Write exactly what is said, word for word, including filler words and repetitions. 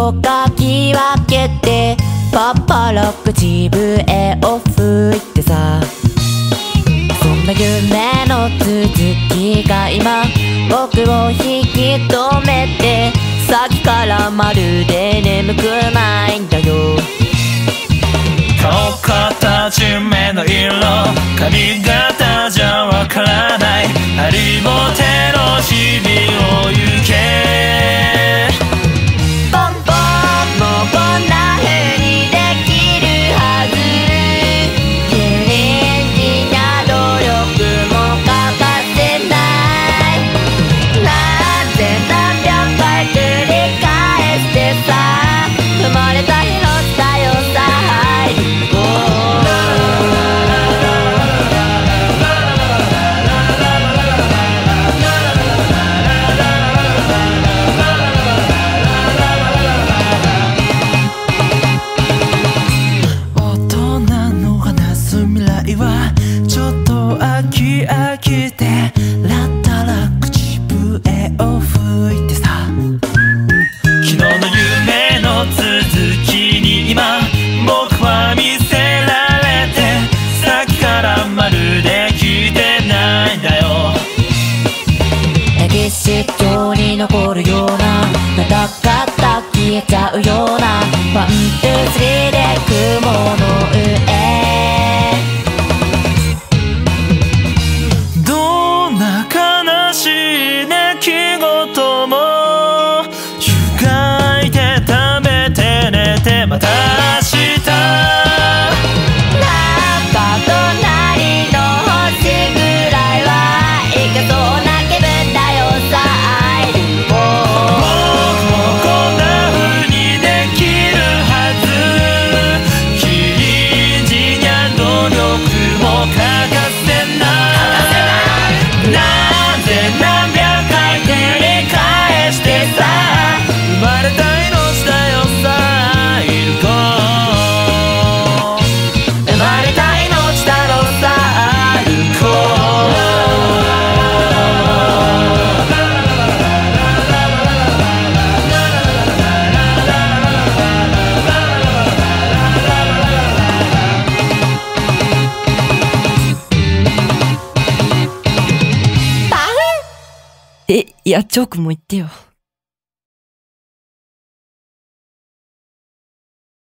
をかき分けてパッパラ口笛を吹いてさ、そんな夢の続きが今僕を引き止めて、さっきからまるで眠くないんだよ。 顔形目の色髪型じゃわからない、ハリボテの日々を行け。 ポンポンもうこんな風にできるはず、チャレンジな努力も欠かせない。なんで何百回繰り返してさ、生まれた日のだよさ、入りこう。 大人の話す未来はちょっと飽き飽きて、ラッタラ口笛を吹いてさ、昨日の夢の続きに今僕は見せられて、さっきからまるで聞いてないんだよ。 歴史上に残るような、またかった消えちゃうような、ワン、ツー、スリーで雲の上。 どんな悲しい出来事も湯がいて食べて寝てまた明日。 なんか隣の星ぐらいはいけそうな気分だよさ、アイリコ僕もこんな風にできるはず、禁じにゃ努力も欠かせない。なぜ何百回繰り返してさ、生まれた命だよさ、いる子。 生まれた命だろさ、アイリコえ、いや、チョークも言ってよ。